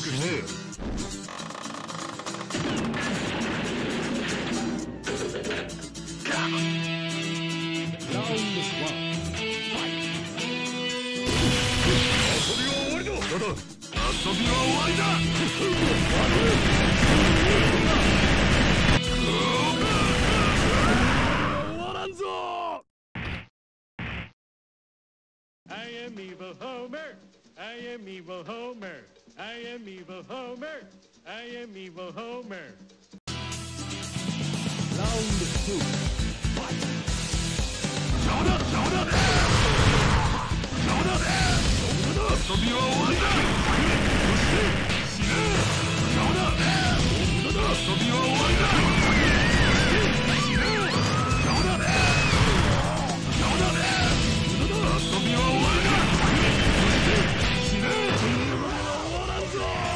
しねえ。 ラウンド1。 遊びは終わりだ。ただ遊びは終わりだ。終わらんぞ。 I am evil Homer. I am evil Homer. I am evil Homer. I am evil Homer. ラウンド2。 邪魔だ邪魔だ邪魔だ。遊びは終わりだ。そして死ね。邪魔だ遊びは終わりだ。死ね。邪魔だ邪魔だ遊びは終わりだ。死ね。終わらんぞ。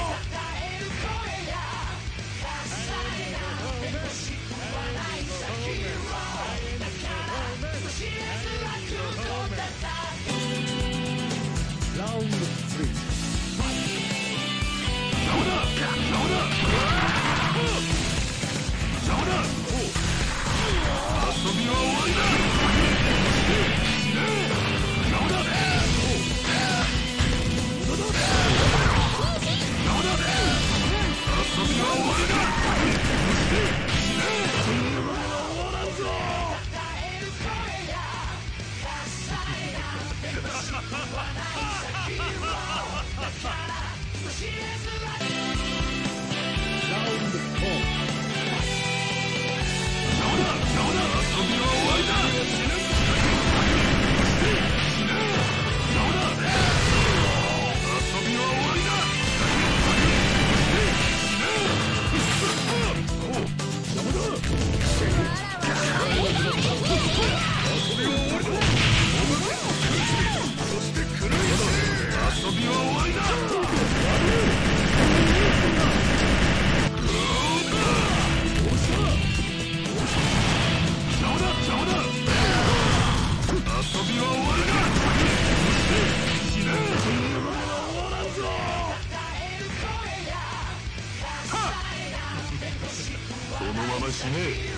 ラウンド3。 邪魔だ邪魔だ邪魔だ。遊びは終わりだ。死ね。邪魔だ遊びは終わりだ。死ね。終わらんぞ。 ラウンド4。 邪魔だ遊びは終わりだ。死ね。死ね。邪魔だ遊びは終わりだ。死ね。邪魔だ遊びは終わりだ。そして暗い遊びは終わりだ。邪魔だ邪魔だ遊びは終わりだ。そして死ね。終わらんぞ。このまま死ね。